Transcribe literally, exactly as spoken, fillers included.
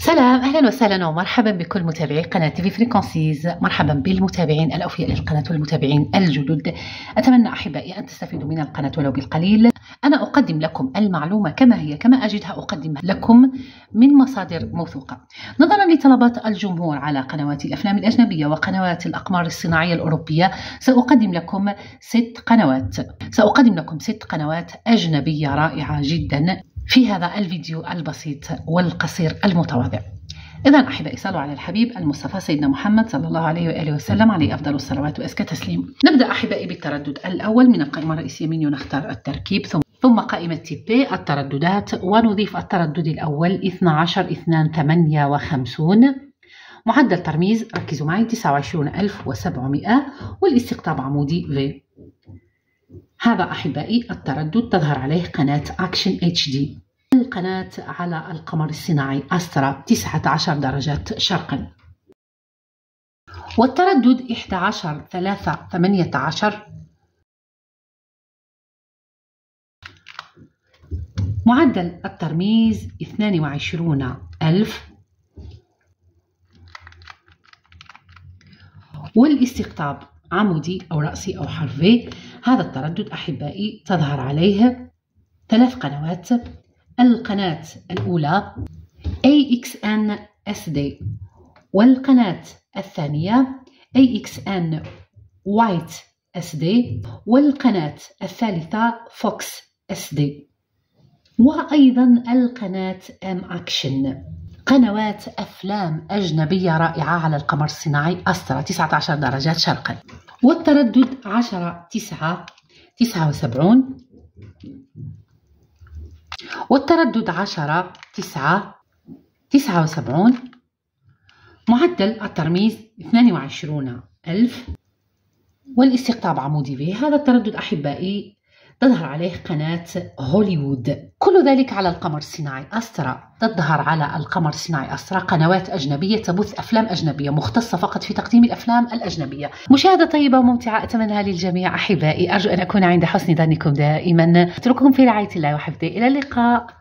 سلام، أهلا وسهلا ومرحبا بكل متابعي قناة تي في فريكونسيز. مرحبا بالمتابعين الأوفياء للقناة والمتابعين الجدد. أتمنى أحبائي أن تستفيدوا من القناة ولو بالقليل. أنا أقدم لكم المعلومة كما هي، كما أجدها أقدمها لكم من مصادر موثوقة. نظرا لطلبات الجمهور على قنوات الأفلام الأجنبية وقنوات الأقمار الصناعية الأوروبية، سأقدم لكم ست قنوات سأقدم لكم ست قنوات أجنبية رائعة جدا في هذا الفيديو البسيط والقصير المتواضع. إذا أحبائي، صلوا على الحبيب المصطفى سيدنا محمد صلى الله عليه وآله وسلم، عليه أفضل الصلوات وأزكى تسليم. نبدأ أحبائي بالتردد الأول من القائمة الرئيسية منيو، نختار التركيب ثم ثم قائمة تيبي الترددات، ونضيف التردد الأول اثني عشر اثنان ثمانية وخمسين. معدل ترميز، ركزوا معي، تسعة وعشرين ألف وسبعمائة، والاستقطاب عمودي في. هذا أحبائي التردد، تظهر عليه قناة أكشن اتش دي. القناة على القمر الصناعي أسترا تسعة عشر درجات شرقا، والتردد أحد عشر ثلاثة ثمانية عشر. معدل الترميز اثنين وعشرين ألف، والاستقطاب عمودي أو رأسي أو حرفي. هذا التردد أحبائي تظهر عليه ثلاث قنوات. القناة الأولى إيه إكس إن إس دي، والقناة الثانية إيه إكس إن وايت إس دي، والقناة الثالثة فوكس إس دي، وأيضا القناة إم أكشن. قنوات أفلام أجنبية رائعة على القمر الصناعي أسترا تسعة عشر درجات شرقا، والتردد عشرة تسعة تسعة وسبعين، والتردد عشرة تسعة تسعة وسبعين. معدل الترميز اثنين وعشرين ألف، والاستقطاب عمودي في. هذا التردد أحبائي تظهر عليه قناة هوليوود. كل ذلك على القمر الصناعي أسترا. تظهر على القمر الصناعي أسترا قنوات أجنبية تبث أفلام أجنبية مختصة فقط في تقديم الأفلام الأجنبية. مشاهدة طيبة وممتعة أتمنىها للجميع أحبائي. أرجو أن أكون عند حسن ظنكم دائما. أترككم في رعاية الله وحفظه. إلى اللقاء.